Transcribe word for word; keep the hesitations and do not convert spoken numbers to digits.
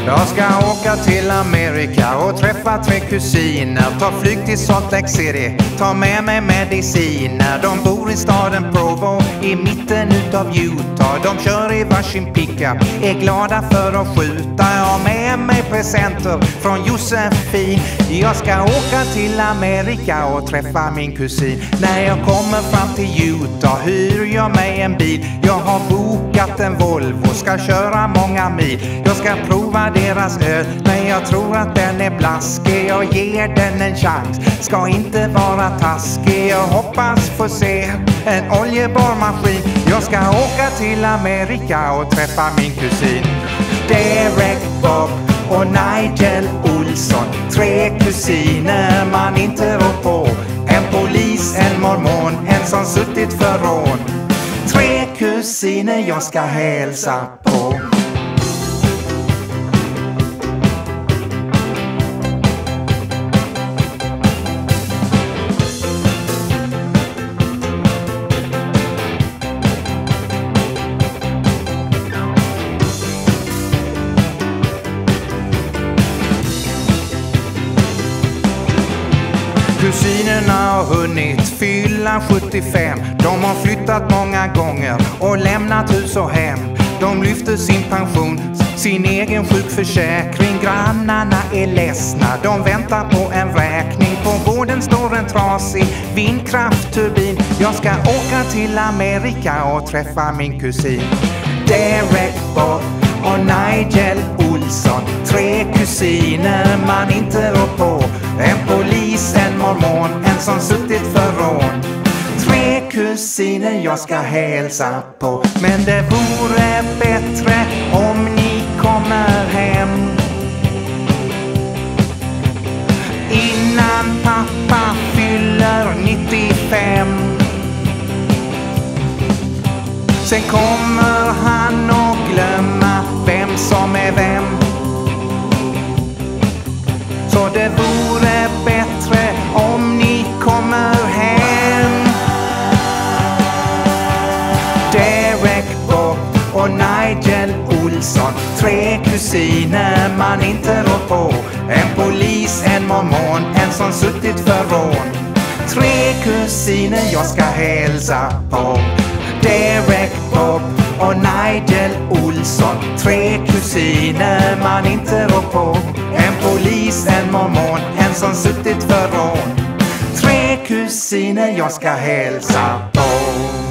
Jag ska åka till Amerika och träffa tre kusiner. Ta flyg till Salt Lake City, ta med mig mediciner. De bor i staden Provo i mitten utav Utah. De kör i varsin pickup, är glada för att skjuta. Jag har med mig presenter från Josefin. Jag ska åka till Amerika och träffa min kusin. När jag kommer fram till Utah hyr jag mig en bil. Jag har bokat en Volvo, ska köra många mil. Jag ska prova deras öl, men jag tror att den är blaskig. Jag ger den en chans, ska inte vara taskig. Jag hoppas få se en oljeborrmaskin. Jag ska åka till Amerika och träffa min kusin. Derek, Bob och Nigel Olsson. Tre kusiner man inte rår på. En polis, en mormon, en som suttit för rån. Tre kusiner jag ska hälsa på. Kusinerna har hunnit fylla sjuttiofem. De har flyttat många gånger och lämnat hus och hem. De lyfter sin pension, sin egen sjukförsäkring. Grannarna är ledsna, de väntar på en räkning. På gården står en trasig vindkraftturbin. Jag ska åka till Amerika och träffa min kusin. Derek, Bob och Nigel Olsson. Tre kusiner man inte rår på. En polis, en mormon, en som suttit för rån. Tre kusiner jag ska hälsa på. Men det vore bättre om ni kommer hem innan pappa fyller nittiofem. Sen kommer han att glömma vem som är vem. Så det vore bättre om ni kommer hem. Derek, Bob och Nigel Olsson. Tre kusiner man inte rår på. En polis, en mormon, en som suttit för rån. Tre kusiner jag ska hälsa på. Derek, Bob och Nigel Olsson. Tre kusiner man inte rår på. En polis, en mormon, en som suttit för rån. Tre kusiner jag ska hälsa på.